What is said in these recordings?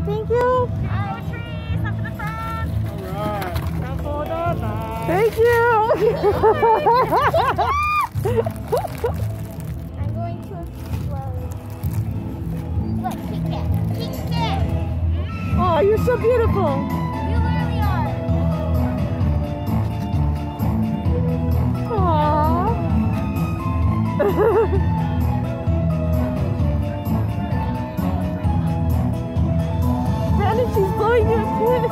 Thank you. Trees up in the front. All right. Thank you. I'm going to explode. Look, kick it. Kick it. Oh, you're so beautiful. You really are. Aww. Brandon, she's blowing you a kiss.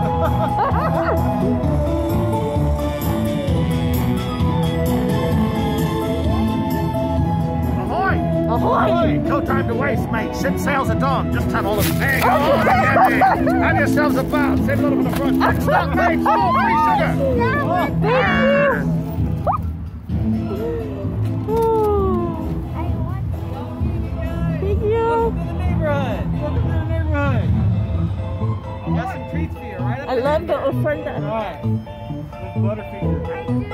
Ahoy! Ahoy! No time to waste, mate. Ship sails are done. Just have all of them. There you go. Have yourselves a bath. Save a little bit of front. Next up, mate. Small free sugar. Thank you. I want Thank you. Welcome to the neighborhood. Welcome to the neighborhood. Got some treats for you, right up I there. love the ofrenda. Right. With Butterfinger. I do.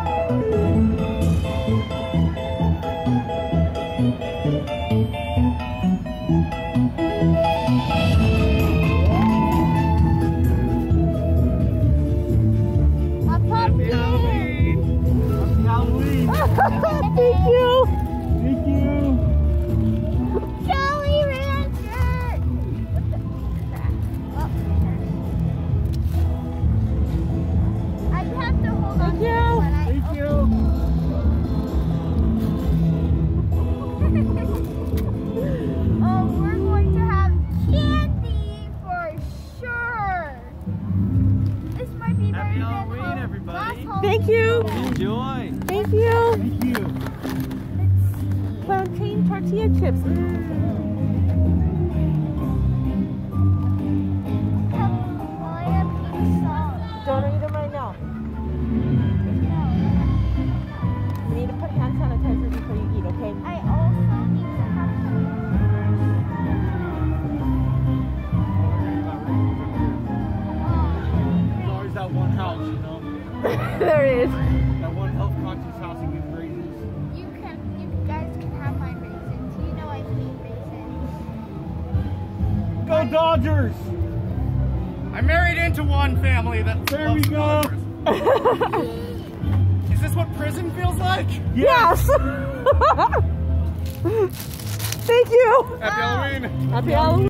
A pumpkin. Halloween. Halloween. Thank you. Thank you. Jolly Rancher. What the crap? Oh. I have to hold on to you. this one. Thank you. Oh, we're going to have candy for sure. This might be Happy better Halloween, than everybody. last Halloween. Thank you. Enjoy. Thank you. Thank you. Plantain tortilla chips. Oh, I have pink salt. Don't eat them right now. You need to put hand sanitizer before you eat, okay? I also need to have some. There's always that one house, you know? There is. That one health conscious house that gives raisins. You guys can have my raisins. You know I hate raisins. Go Dodgers! I married into one family that There loves we go. Dodgers. Is this what prison feels like? Yes. Thank you. Happy Halloween. Happy Halloween.